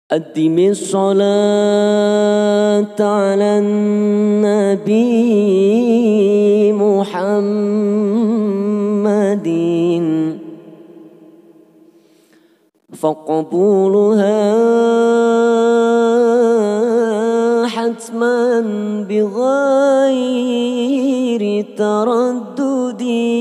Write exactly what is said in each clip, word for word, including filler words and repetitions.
أدم الصلاة على النبي محمد فقبولها حتما بغير تردد.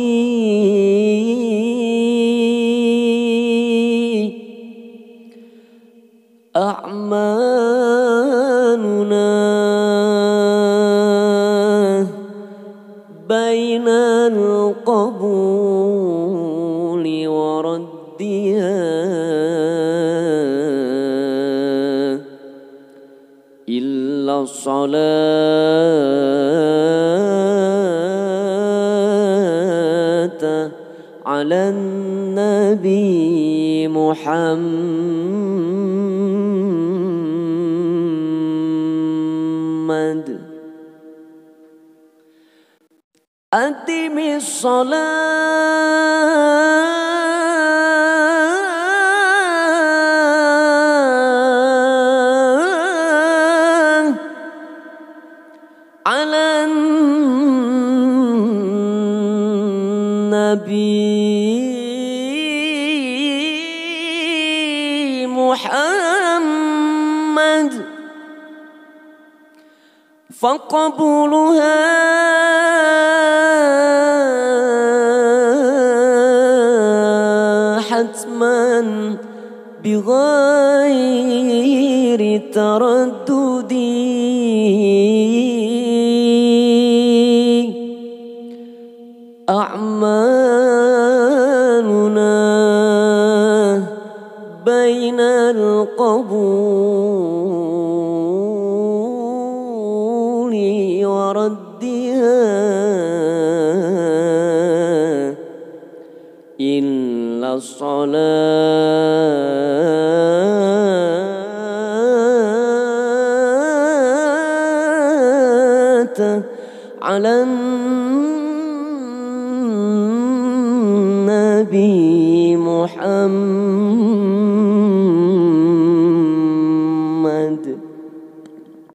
أعمالنا بين القبول وردها إلا الصلاة على النبي محمد. أدم الصلاة على النبي محمد فقبولها حتما بغير تردد. أعمالنا بين القبول وردها إلا الصلاة على النبي محمد.